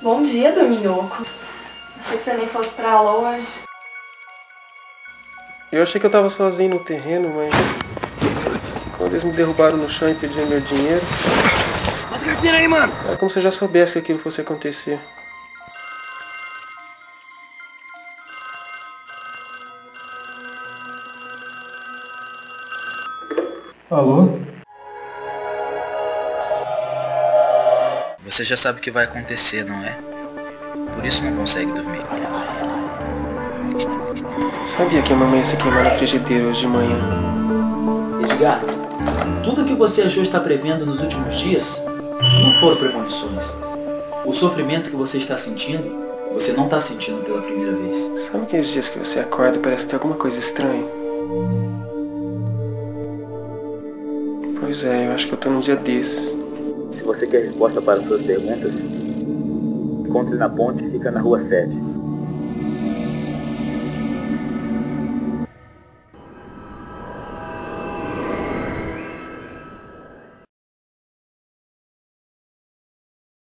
Bom dia, Dominhoco. Achei que você nem fosse pra aula hoje. Eu achei que eu tava sozinho no terreno, mas quando eles me derrubaram no chão e pediram meu dinheiro... Passa a carteira aí, mano! É como se eu já soubesse que aquilo fosse acontecer. Alô? Você já sabe o que vai acontecer, não é? Por isso não consegue dormir. Sabia que a mamãe ia se queimar na frigideira hoje de manhã. Edgar, tudo o que você achou estar prevendo nos últimos dias não foram premonições. O sofrimento que você está sentindo, você não está sentindo pela primeira vez. Sabe aqueles dias que você acorda e parece ter alguma coisa estranha? Pois é, eu acho que eu tô num dia desses. Se você quer resposta para suas perguntas, encontre na ponte que fica na rua 7.